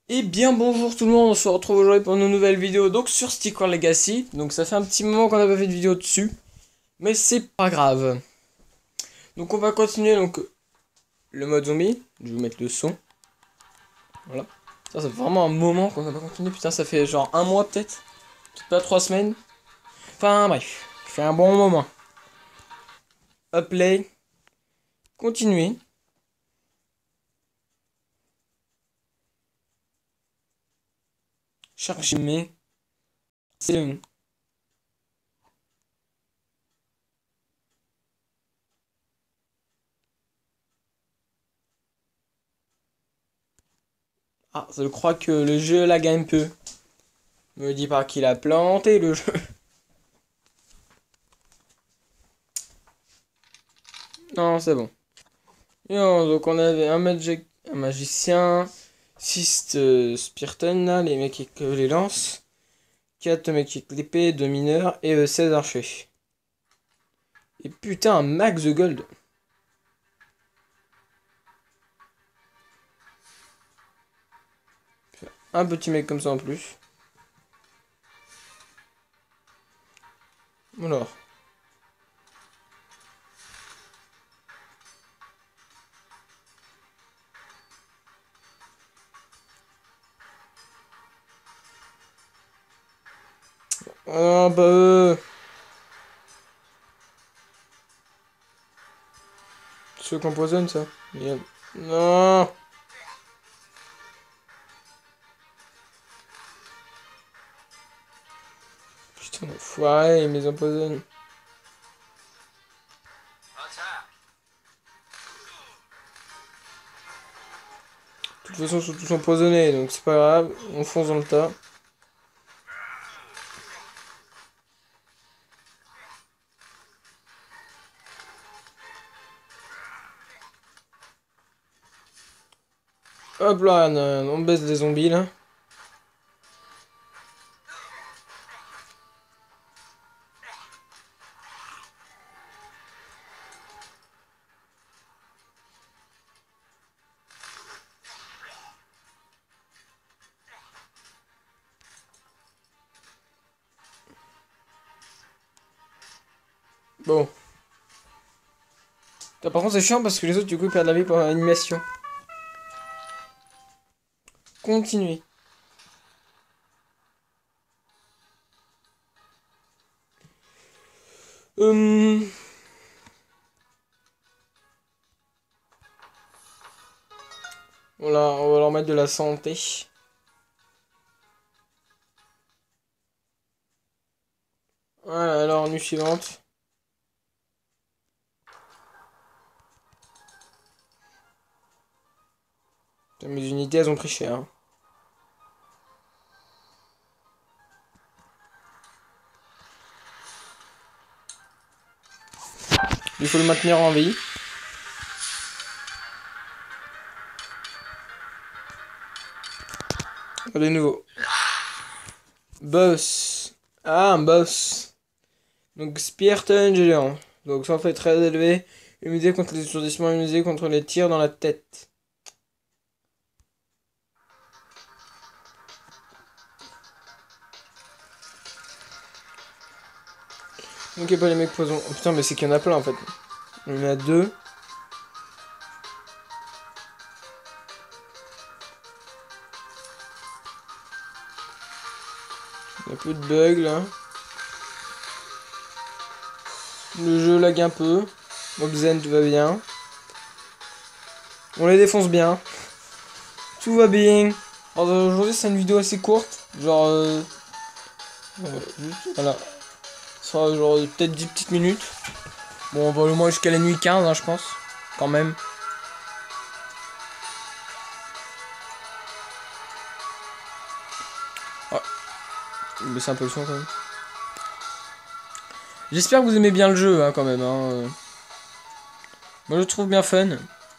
Et bien bonjour tout le monde, on se retrouve aujourd'hui pour une nouvelle vidéo donc sur Sticker Legacy. Donc ça fait un petit moment qu'on n'a pas fait de vidéo dessus, mais c'est pas grave. Donc on va continuer donc le mode zombie. Je vais vous mettre le son. Voilà. Ça fait vraiment un moment qu'on n'a pas continué. Putain, ça fait genre un mois peut-être. Peut-être pas 3 semaines. Enfin bref, ça fait un bon moment. Hop play. Continuer. Charger mes. C'est Ah, je crois que le jeu lag un peu. Me dis pas qu'il a planté le jeu. Non, c'est bon. Donc on avait un magicien, 6 Spirton, là, les mecs qui les lancent, 4 mecs qui l'épée, 2 mineurs et 16 archers. Et putain, un max de gold. Un petit mec comme ça en plus. Alors. Ah bah ceux qu'on empoisonne ça. Merde. Non. Putain d'enfoiré, ils me les empoisonnent. De toute façon, ils sont tous empoisonnés, donc c'est pas grave. On fonce dans le tas. Hop là, on baisse des zombies là. Bon. Par contre, c'est chiant parce que les autres, du coup, ils perdent la vie pour l'animation. Continuez. Hum... Voilà, on va leur mettre de la santé. Voilà, alors, nuit suivante. Putain, mes unités, elles ont pris cher, hein. Il faut le maintenir en vie. De nouveau. Boss. Ah, un boss. Donc, Spearton géant. Donc, ça en fait très élevé. Immunité contre les étourdissements, immunité contre les tirs dans la tête. Donc, il n'y a pas les mecs poison. Oh, putain, mais c'est qu'il y en a plein en fait. Il y en a deux. Il n'y a plus de bugs là. Le jeu lag un peu. Moxen, tout va bien. On les défonce bien. Tout va bien. Alors, aujourd'hui, c'est une vidéo assez courte. Genre, voilà. Ça sera genre peut-être 10 petites minutes. Bon, on va au moins jusqu'à la nuit 15, hein, je pense. Quand même. Ouais, baisser un peu le son quand même. J'espère que vous aimez bien le jeu, hein, quand même. Hein. Moi, je le trouve bien fun.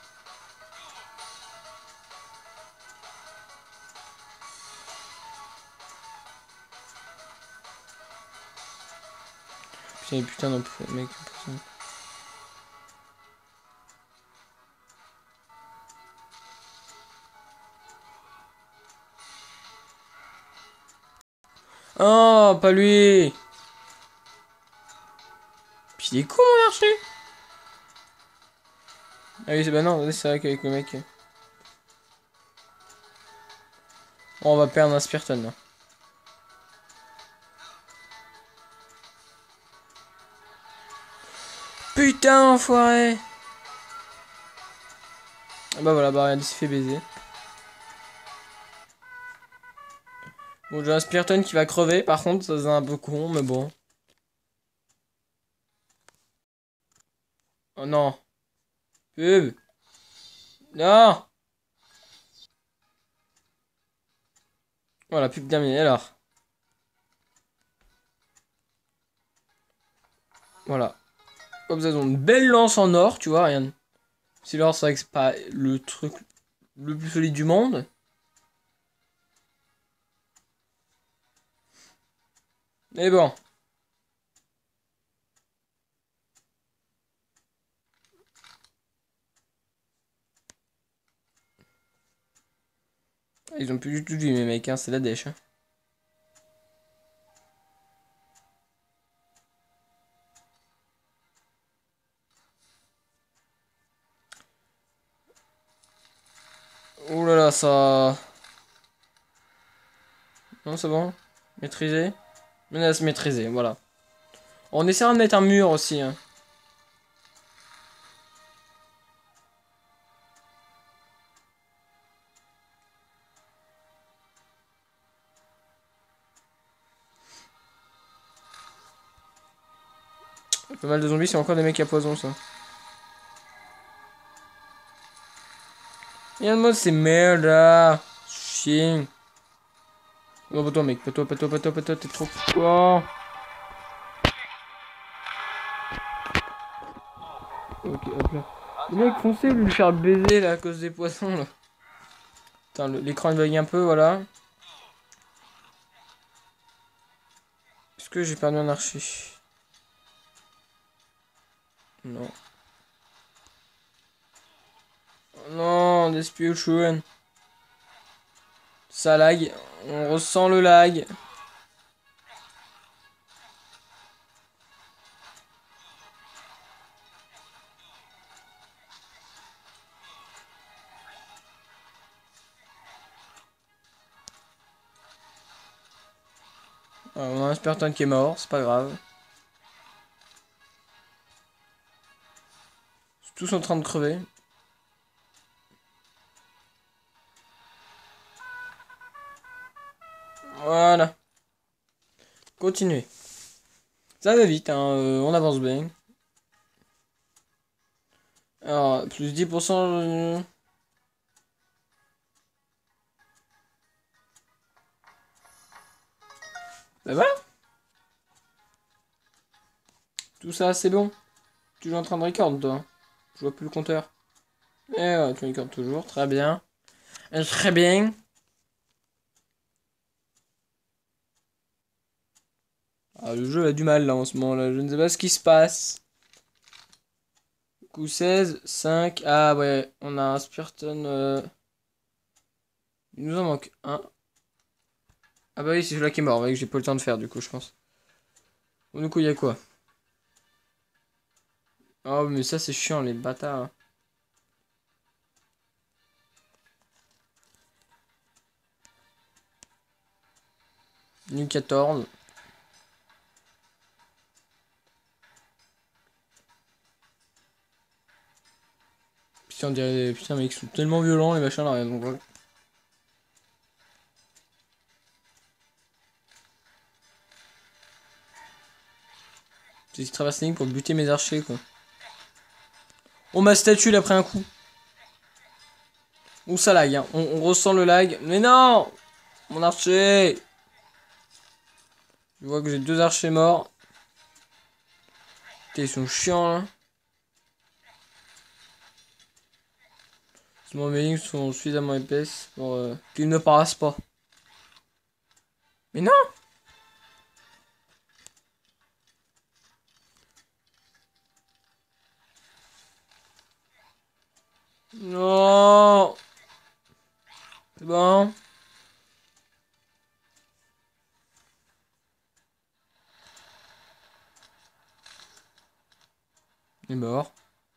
Putain, putain, non, mec. Oh, pas lui. Puis il est con, mon archer. Ah oui, c'est bah non, c'est vrai qu'avec le mec... Oh, on va perdre un Spiriton, là. Putain, enfoiré. Ah bah voilà, bah regarde, il s'est fait baiser. Bon, j'ai un Spiriton qui va crever, par contre, ça c'est un peu con, mais bon. Oh non. Pub. Non. Voilà, pub terminée, alors. Voilà. Comme ça, ils ont une belle lance en or, tu vois, rien. Si l'or, c'est vrai que c'est pas le truc le plus solide du monde. Mais bon. Ils ont plus du tout de vie, mes mecs, hein, c'est la dèche. Hein. Oh là là, ça... Non, c'est bon. Maîtriser. Menace maîtrisée, voilà. On essaiera de mettre un mur aussi. Hein. Pas mal de zombies, c'est encore des mecs à poison, ça. Et un mode, c'est merde, là. Chien. Oh, pas toi, mec. Pas toi, pas toi, pas toi, pas toi, t'es trop... Oh. Ok, hop là. Le mec, foncez, lui faire baiser, là, à cause des poissons, là. Attends, l'écran, il bug un peu, voilà. Est-ce que j'ai perdu un archer? Non. Non, Disputation. Ça lag. On ressent le lag. Alors, on a un Spartan qui est mort, c'est pas grave. Ils sont tous en train de crever. Voilà. Continuez. Ça va vite, hein, on avance bien. Alors, plus 10%. Bah voilà. Tout ça, c'est bon. Tu es en train de record, toi. Je vois plus le compteur. Eh ouais, tu recordes toujours, très bien. Très bien. Ah, le jeu a du mal là en ce moment là, je ne sais pas ce qui se passe. Coup 16, 5. Ah ouais, on a un Spiriton. Il nous en manque un. Ah bah oui, c'est celui-là qui est mort, ouais, que j'ai pas eu le temps de faire du coup, je pense. Bon, du coup, il y a quoi? Oh, mais ça, c'est chiant, les bâtards. Hein. Nu 14. Putain, on dirait. Putain, mec, ils sont tellement violents, les machins là, rien. Donc, ouais. Ils traversent la ligne pour buter mes archers, quoi. Oh, ma statue, il a pris un coup. Ou ça lag, hein. On ressent le lag. Mais non! Mon archer! Je vois que j'ai deux archers morts. Putain, ils sont chiants, là. Mes lignes sont suffisamment épaisses pour qu'ils ne paraissent pas. Mais non! Non! C'est bon. Il est mort.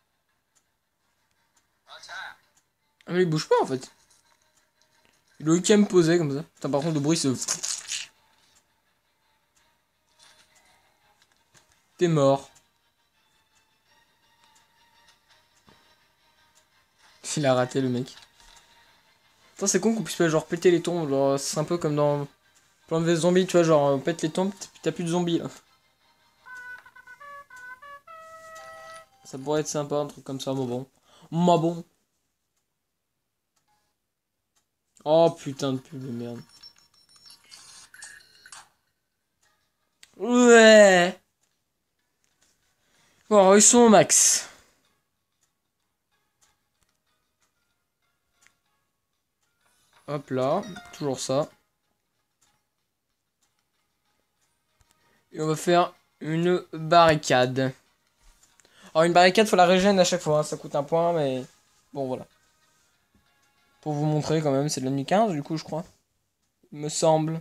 Ah mais il bouge pas en fait. Il a eu qu'à me poser comme ça. Putain, par contre le bruit c'est... T'es mort. Il a raté le mec. Putain c'est con qu'on puisse pas genre péter les tombes. Genre c'est un peu comme dans Plants vs Zombies, tu vois, genre on pète les tombes, puis t'as plus de zombies là. Ça pourrait être sympa, un truc comme ça, mais bon. Mais bon. Oh putain de pub de merde. Ouais. Bon, ils sont au max. Hop là, toujours ça. Et on va faire une barricade. Alors une barricade, faut la régène à chaque fois, hein. Ça coûte un point, mais bon voilà. Pour vous montrer quand même, c'est de la nuit 15 du coup je crois. Il me semble.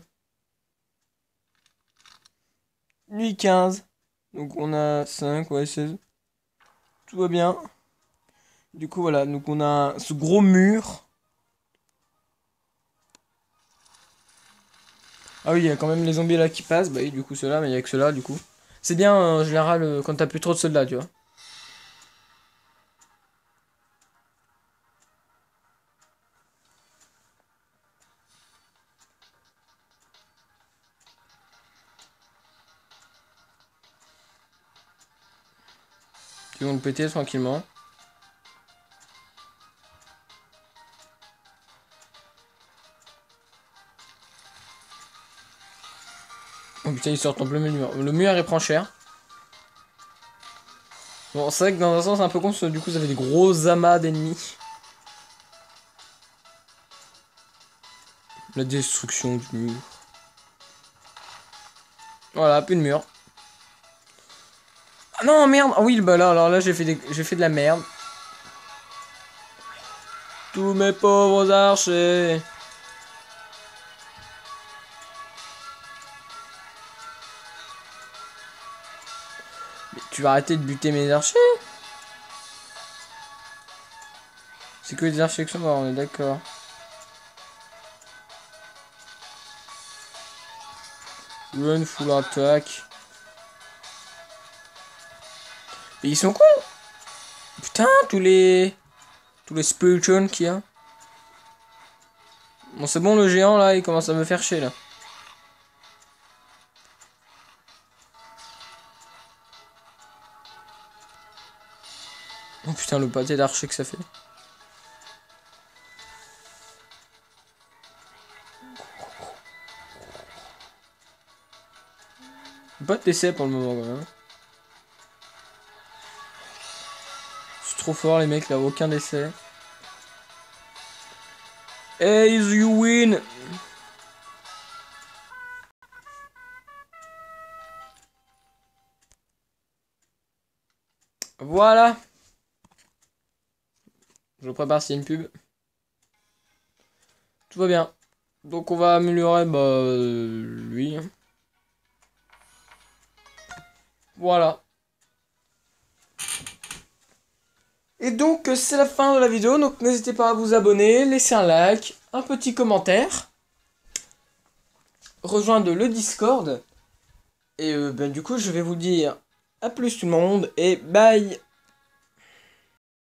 Nuit 15. Donc on a 5, ouais 16. Tout va bien. Du coup voilà, donc on a ce gros mur. Ah oui, il y a quand même les zombies là qui passent. Bah oui, du coup ceux-là, mais il y a que ceux-là du coup. C'est bien en général quand t'as plus trop de soldats, tu vois. Ils vont le péter tranquillement. Oh putain, ils sortent en plein milieu du mur. Le mur il prend cher. Bon, c'est vrai que dans un sens c'est un peu con, parce que du coup ça fait des gros amas d'ennemis. La destruction du mur. Voilà, plus de mur. Ah non, merde. Ah oui, bah là, alors là, j'ai fait de la merde. Tous mes pauvres archers. Mais tu vas arrêter de buter mes archers? C'est que des archers qui sont morts, on est d'accord. Run full attack. Mais ils sont cons. Putain, tous les spirituals qu'il y a. Bon, c'est bon, le géant là, il commence à me faire chier là. Oh putain, le pâté d'archer que ça fait. Pas de décès pour le moment quand même. C'est trop fort les mecs là, aucun décès. Hey, you win! Voilà! Je prépare s'il y a une pub. Tout va bien. Donc on va améliorer lui. Voilà. Et donc c'est la fin de la vidéo. Donc n'hésitez pas à vous abonner, laisser un like, un petit commentaire, rejoindre le Discord. Et du coup je vais vous dire à plus tout le monde et bye.